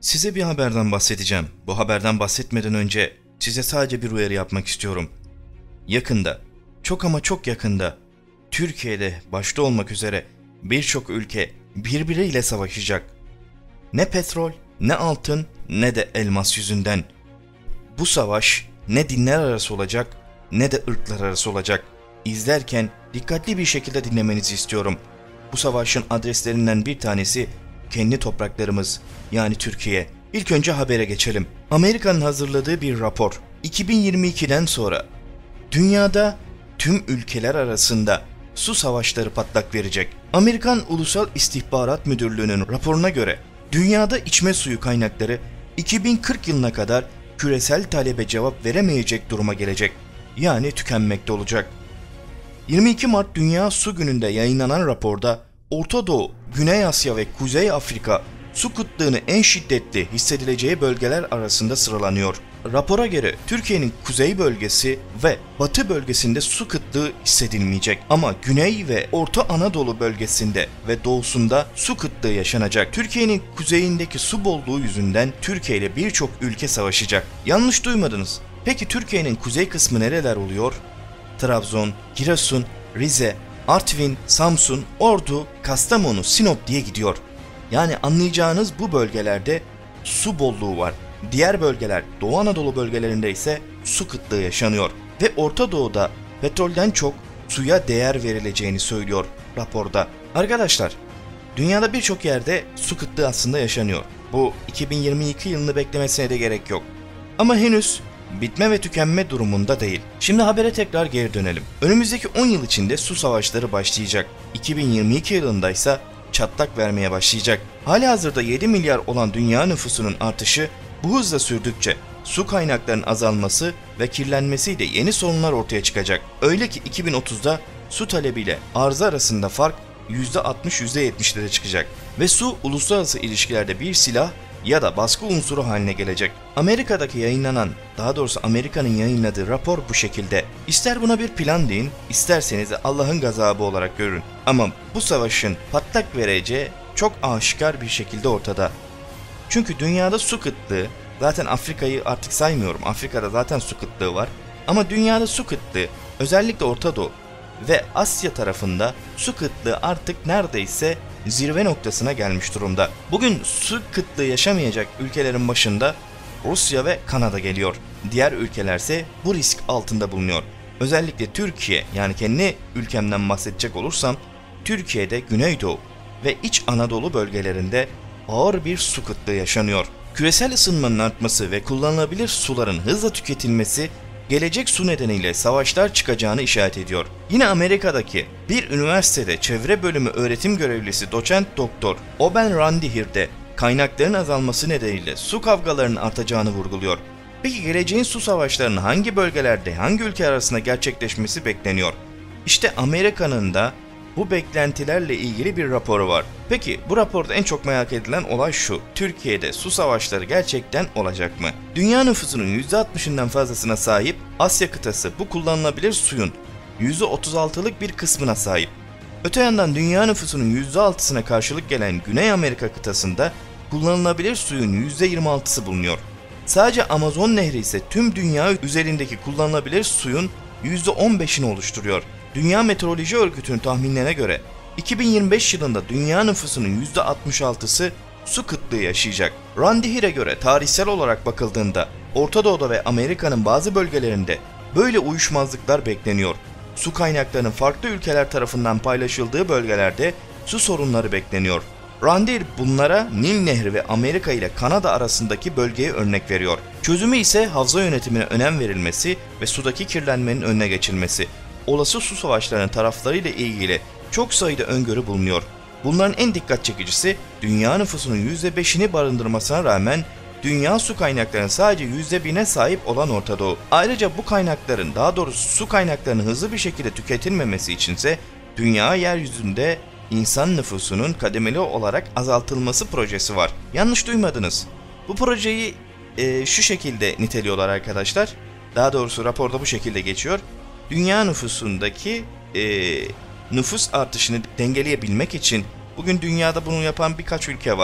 Size bir haberden bahsedeceğim. Bu haberden bahsetmeden önce size sadece bir uyarı yapmak istiyorum. Yakında, çok ama çok yakında, Türkiye'de başta olmak üzere birçok ülke birbiriyle savaşacak. Ne petrol, ne altın, ne de elmas yüzünden. Bu savaş ne dinler arası olacak, ne de ırklar arası olacak. İzlerken dikkatli bir şekilde dinlemenizi istiyorum. Bu savaşın adreslerinden bir tanesi kendi topraklarımız, yani Türkiye. İlk önce habere geçelim. Amerika'nın hazırladığı bir rapor. 2022'den sonra dünyada tüm ülkeler arasında su savaşları patlak verecek. Amerikan Ulusal İstihbarat Müdürlüğü'nün raporuna göre dünyada içme suyu kaynakları 2040 yılına kadar küresel talebe cevap veremeyecek duruma gelecek. Yani tükenmekte olacak. 22 Mart Dünya Su Günü'nde yayınlanan raporda Orta Doğu, Güney Asya ve Kuzey Afrika su kıtlığını en şiddetli hissedileceği bölgeler arasında sıralanıyor. Rapora göre Türkiye'nin kuzey bölgesi ve batı bölgesinde su kıtlığı hissedilmeyecek ama Güney ve Orta Anadolu bölgesinde ve doğusunda su kıtlığı yaşanacak. Türkiye'nin kuzeyindeki su bolluğu yüzünden Türkiye ile birçok ülke savaşacak. Yanlış duymadınız. Peki Türkiye'nin kuzey kısmı nereler oluyor? Trabzon, Giresun, Rize, Artvin, Samsun, Ordu, Kastamonu, Sinop diye gidiyor. Yani anlayacağınız bu bölgelerde su bolluğu var. Diğer bölgeler, Doğu Anadolu bölgelerinde ise su kıtlığı yaşanıyor. Ve Orta Doğu'da petrolden çok suya değer verileceğini söylüyor raporda. Arkadaşlar, dünyada birçok yerde su kıtlığı aslında yaşanıyor. Bu 2022 yılını beklemesine de gerek yok. Ama henüz bitme ve tükenme durumunda değil. Şimdi habere tekrar geri dönelim. Önümüzdeki 10 yıl içinde su savaşları başlayacak. 2022 yılında ise çatlak vermeye başlayacak. Halihazırda 7 milyar olan dünya nüfusunun artışı bu hızla sürdükçe su kaynaklarının azalması ve kirlenmesiyle yeni sorunlar ortaya çıkacak. Öyle ki 2030'da su talebiyle arzı arasında fark %60-%70'lere çıkacak. Ve su uluslararası ilişkilerde bir silah ya da baskı unsuru haline gelecek. Amerika'nın yayınladığı rapor bu şekilde. İster buna bir plan deyin, isterseniz de Allah'ın gazabı olarak görün. Ama bu savaşın patlak vereceği çok aşikar bir şekilde ortada. Çünkü dünyada su kıtlığı, zaten Afrika'yı artık saymıyorum, Afrika'da zaten su kıtlığı var. Ama dünyada su kıtlığı, özellikle Orta Doğu ve Asya tarafında su kıtlığı artık neredeyse zirve noktasına gelmiş durumda. Bugün su kıtlığı yaşamayacak ülkelerin başında Rusya ve Kanada geliyor. Diğer ülkelerse bu risk altında bulunuyor. Özellikle Türkiye, yani kendi ülkemden bahsedecek olursam, Türkiye'de Güneydoğu ve İç Anadolu bölgelerinde ağır bir su kıtlığı yaşanıyor. Küresel ısınmanın artması ve kullanılabilir suların hızla tüketilmesi gelecek su nedeniyle savaşlar çıkacağını işaret ediyor. Yine Amerika'daki bir üniversitede çevre bölümü öğretim görevlisi doçent doktor Oben Randihir de kaynakların azalması nedeniyle su kavgalarının artacağını vurguluyor. Peki geleceğin su savaşlarının hangi bölgelerde, hangi ülke arasında gerçekleşmesi bekleniyor? İşte Amerika'nın da bu beklentilerle ilgili bir raporu var. Peki bu raporda en çok merak edilen olay şu: Türkiye'de su savaşları gerçekten olacak mı? Dünya nüfusunun %60'ından fazlasına sahip Asya kıtası bu kullanılabilir suyun %36'lık bir kısmına sahip. Öte yandan dünya nüfusunun %6'sına karşılık gelen Güney Amerika kıtasında kullanılabilir suyun %26'sı bulunuyor. Sadece Amazon Nehri ise tüm dünya üzerindeki kullanılabilir suyun %15'ini oluşturuyor. Dünya Meteoroloji Örgütü'nün tahminlerine göre 2025 yılında dünya nüfusunun %66'sı su kıtlığı yaşayacak. Randihir'e göre tarihsel olarak bakıldığında Orta Doğu'da ve Amerika'nın bazı bölgelerinde böyle uyuşmazlıklar bekleniyor. Su kaynaklarının farklı ülkeler tarafından paylaşıldığı bölgelerde su sorunları bekleniyor. Randihir bunlara Nil Nehri ve Amerika ile Kanada arasındaki bölgeye örnek veriyor. Çözümü ise havza yönetimine önem verilmesi ve sudaki kirlenmenin önüne geçilmesi. Olası su savaşlarının taraflarıyla ilgili çok sayıda öngörü bulunuyor. Bunların en dikkat çekicisi dünya nüfusunun %5'ini barındırmasına rağmen dünya su kaynaklarının sadece %1'ine sahip olan Orta Doğu. Ayrıca bu kaynakların, daha doğrusu su kaynaklarının hızlı bir şekilde tüketilmemesi içinse dünya yeryüzünde insan nüfusunun kademeli olarak azaltılması projesi var. Yanlış duymadınız. Bu projeyi şu şekilde niteliyorlar arkadaşlar. Daha doğrusu raporda bu şekilde geçiyor. Dünya nüfusundaki nüfus artışını dengeleyebilmek için bugün dünyada bunu yapan birkaç ülke var.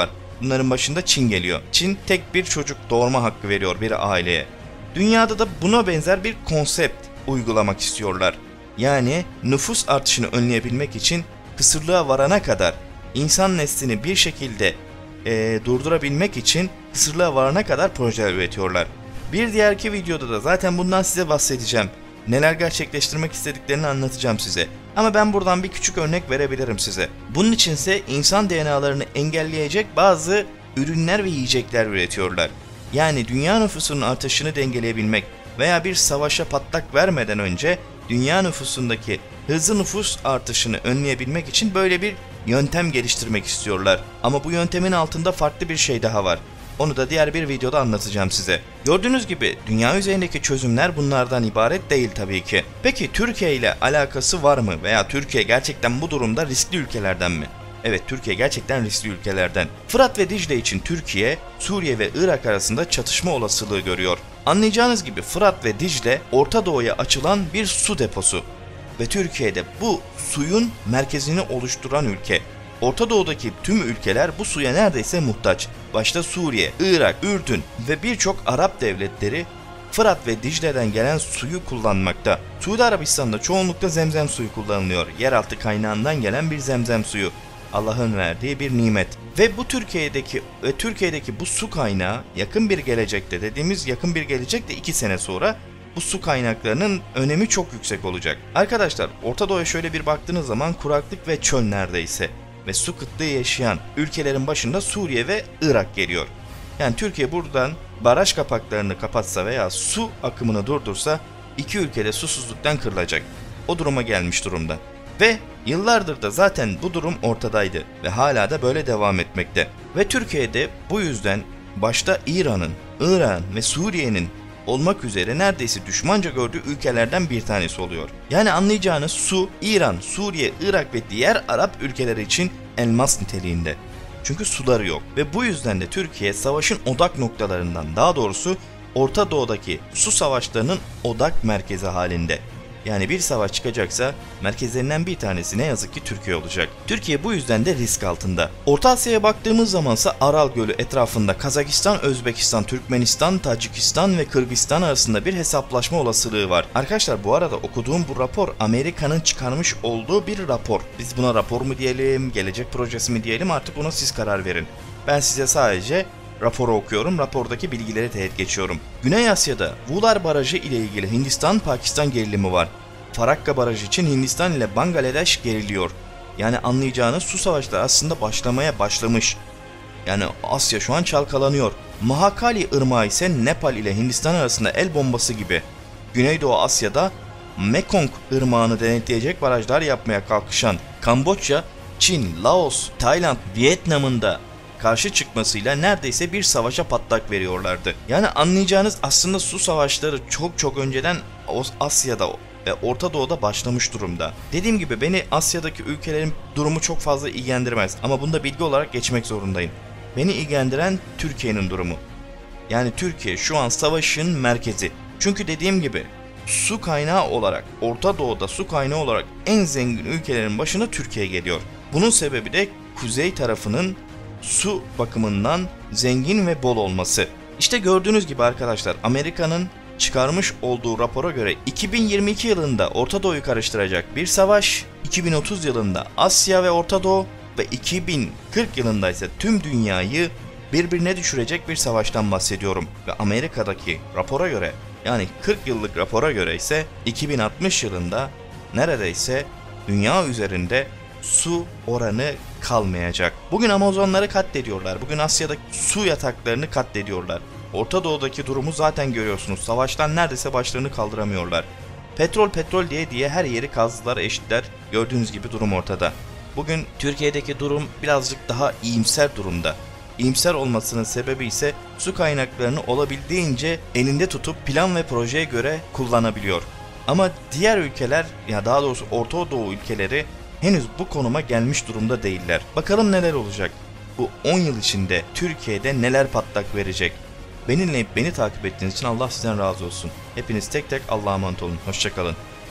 Bunların başında Çin geliyor. Çin tek bir çocuk doğurma hakkı veriyor bir aileye. Dünyada da buna benzer bir konsept uygulamak istiyorlar. Yani nüfus artışını önleyebilmek için kısırlığa varana kadar insan neslini bir şekilde durdurabilmek için kısırlığa varana kadar projeler üretiyorlar. Bir diğerki videoda da zaten bundan size bahsedeceğim. Neler gerçekleştirmek istediklerini anlatacağım size. Ama ben buradan bir küçük örnek verebilirim size. Bunun içinse insan DNA'larını engelleyecek bazı ürünler ve yiyecekler üretiyorlar. Yani dünya nüfusunun artışını dengeleyebilmek veya bir savaşa patlak vermeden önce dünya nüfusundaki hızlı nüfus artışını önleyebilmek için böyle bir yöntem geliştirmek istiyorlar. Ama bu yöntemin altında farklı bir şey daha var. Onu da diğer bir videoda anlatacağım size. Gördüğünüz gibi dünya üzerindeki çözümler bunlardan ibaret değil tabii ki. Peki Türkiye ile alakası var mı veya Türkiye gerçekten bu durumda riskli ülkelerden mi? Evet, Türkiye gerçekten riskli ülkelerden. Fırat ve Dicle için Türkiye, Suriye ve Irak arasında çatışma olasılığı görüyor. Anlayacağınız gibi Fırat ve Dicle Orta Doğu'ya açılan bir su deposu. Ve Türkiye'de bu suyun merkezini oluşturan ülke. Orta Doğu'daki tüm ülkeler bu suya neredeyse muhtaç. Başta Suriye, Irak, Ürdün ve birçok Arap devletleri Fırat ve Dicle'den gelen suyu kullanmakta. Suudi Arabistan'da çoğunlukla zemzem suyu kullanılıyor. Yeraltı kaynağından gelen bir zemzem suyu. Allah'ın verdiği bir nimet. Ve bu Türkiye'deki bu su kaynağı yakın bir gelecekte, dediğimiz yakın bir gelecekte 2 sene sonra bu su kaynaklarının önemi çok yüksek olacak. Arkadaşlar, Orta Doğu'ya şöyle bir baktığınız zaman kuraklık ve çöl neredeyse ve su kıtlığı yaşayan ülkelerin başında Suriye ve Irak geliyor. Yani Türkiye buradan baraj kapaklarını kapatsa veya su akımını durdursa iki ülkede susuzluktan kırılacak. O duruma gelmiş durumda. Ve yıllardır da zaten bu durum ortadaydı ve hala da böyle devam etmekte. Ve Türkiye'de bu yüzden başta İran'ın, Irak'ın ve Suriye'nin olmak üzere neredeyse düşmanca gördüğü ülkelerden bir tanesi oluyor. Yani anlayacağınız su, İran, Suriye, Irak ve diğer Arap ülkeleri için elmas niteliğinde. Çünkü suları yok ve bu yüzden de Türkiye savaşın odak noktalarından, daha doğrusu Orta Doğu'daki su savaşlarının odak merkezi halinde. Yani bir savaş çıkacaksa merkezlerinden bir tanesi ne yazık ki Türkiye olacak. Türkiye bu yüzden de risk altında. Orta Asya'ya baktığımız zamansa Aral Gölü etrafında Kazakistan, Özbekistan, Türkmenistan, Tacikistan ve Kırgızistan arasında bir hesaplaşma olasılığı var. Arkadaşlar, bu arada okuduğum bu rapor Amerika'nın çıkarmış olduğu bir rapor. Biz buna rapor mu diyelim, gelecek projesi mi diyelim, artık ona siz karar verin. Ben size sadece raporu okuyorum, rapordaki bilgileri teyit geçiyorum. Güney Asya'da Vular Barajı ile ilgili Hindistan-Pakistan gerilimi var. Farakka Barajı için Hindistan ile Bangladeş geriliyor. Yani anlayacağınız su savaşları aslında başlamaya başlamış. Yani Asya şu an çalkalanıyor. Mahakali Irmağı ise Nepal ile Hindistan arasında el bombası gibi. Güneydoğu Asya'da Mekong Irmağı'nı denetleyecek barajlar yapmaya kalkışan Kamboçya, Çin, Laos, Tayland, Vietnam'ın da karşı çıkmasıyla neredeyse bir savaşa patlak veriyorlardı. Yani anlayacağınız aslında su savaşları çok önceden Asya'da ve Orta Doğu'da başlamış durumda. Dediğim gibi beni Asya'daki ülkelerin durumu çok fazla ilgilendirmez ama bunu da bilgi olarak geçmek zorundayım. Beni ilgilendiren Türkiye'nin durumu. Yani Türkiye şu an savaşın merkezi. Çünkü dediğim gibi su kaynağı olarak, Orta Doğu'da su kaynağı olarak en zengin ülkelerin başına Türkiye geliyor. Bunun sebebi de kuzey tarafının su bakımından zengin ve bol olması. İşte gördüğünüz gibi arkadaşlar, Amerika'nın çıkarmış olduğu rapora göre 2022 yılında Orta Doğu'yu karıştıracak bir savaş, 2030 yılında Asya ve Orta Doğu ve 2040 yılında ise tüm dünyayı birbirine düşürecek bir savaştan bahsediyorum. Ve Amerika'daki rapora göre, yani 40 yıllık rapora göre ise 2060 yılında neredeyse dünya üzerinde su oranı kalmayacak. Bugün Amazonları katlediyorlar. Bugün Asya'daki su yataklarını katlediyorlar. Orta Doğu'daki durumu zaten görüyorsunuz. Savaştan neredeyse başlarını kaldıramıyorlar. Petrol diye her yeri kazdılar, eşitler. Gördüğünüz gibi durum ortada. Bugün Türkiye'deki durum birazcık daha iyimser durumda. İyimser olmasının sebebi ise su kaynaklarını olabildiğince elinde tutup plan ve projeye göre kullanabiliyor. Ama diğer ülkeler, ya daha doğrusu Orta Doğu ülkeleri henüz bu konuma gelmiş durumda değiller. Bakalım neler olacak? Bu 10 yıl içinde Türkiye'de neler patlak verecek? Beni takip ettiğiniz için Allah sizden razı olsun. Hepiniz tek tek Allah'a emanet olun. Hoşça kalın.